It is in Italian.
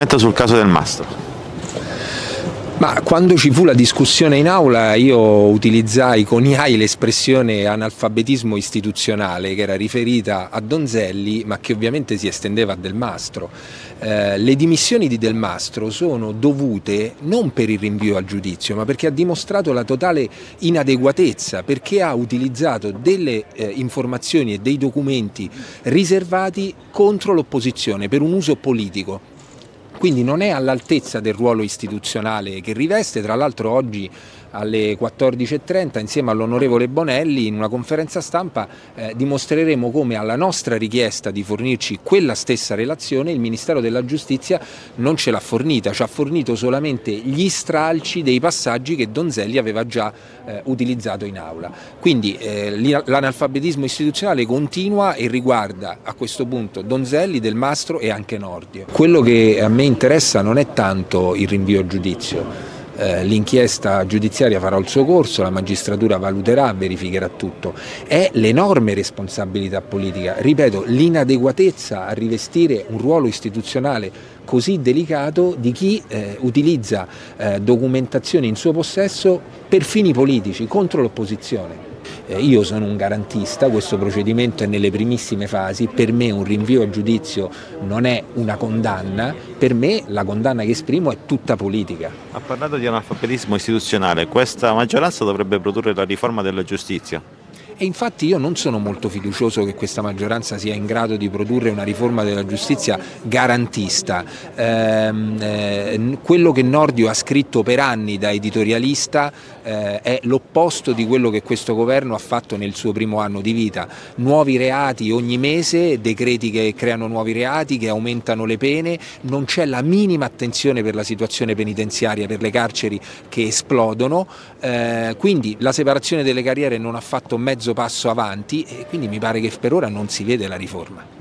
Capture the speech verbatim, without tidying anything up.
Sul caso del Mastro. Ma quando ci fu la discussione in aula io utilizzai con I A I l'espressione analfabetismo istituzionale, che era riferita a Donzelli ma che ovviamente si estendeva a Del Mastro. Eh, le dimissioni di Del Mastro sono dovute non per il rinvio al giudizio ma perché ha dimostrato la totale inadeguatezza, perché ha utilizzato delle eh, informazioni e dei documenti riservati contro l'opposizione per un uso politico. Quindi non è all'altezza del ruolo istituzionale che riveste. Tra l'altro oggi alle quattordici e trenta insieme all'onorevole Bonelli in una conferenza stampa eh, dimostreremo come alla nostra richiesta di fornirci quella stessa relazione il Ministero della Giustizia non ce l'ha fornita, ci ha fornito solamente gli stralci dei passaggi che Donzelli aveva già eh, utilizzato in aula. Quindi eh, l'analfabetismo istituzionale continua e riguarda a questo punto Donzelli, Del Mastro e anche Nordio. Quello che a me interessa non è tanto il rinvio a giudizio. Eh, l'inchiesta giudiziaria farà il suo corso, la magistratura valuterà, verificherà tutto. È l'enorme responsabilità politica, ripeto, l'inadeguatezza a rivestire un ruolo istituzionale così delicato di chi eh, utilizza eh, documentazione in suo possesso per fini politici, contro l'opposizione. Eh, io sono un garantista, questo procedimento è nelle primissime fasi, per me un rinvio a giudizio non è una condanna, per me la condanna che esprimo è tutta politica. Ha parlato di analfabetismo istituzionale, questa maggioranza dovrebbe produrre la riforma della giustizia? E infatti io non sono molto fiducioso che questa maggioranza sia in grado di produrre una riforma della giustizia garantista. Ehm, eh, quello che Nordio ha scritto per anni da editorialista eh, è l'opposto di quello che questo governo ha fatto nel suo primo anno di vita. Nuovi reati ogni mese, decreti che creano nuovi reati, che aumentano le pene, non c'è la minima attenzione per la situazione penitenziaria, per le carceri che esplodono, eh, quindi la separazione delle carriere non ha fatto mezzo passo avanti e quindi mi pare che per ora non si vede la riforma.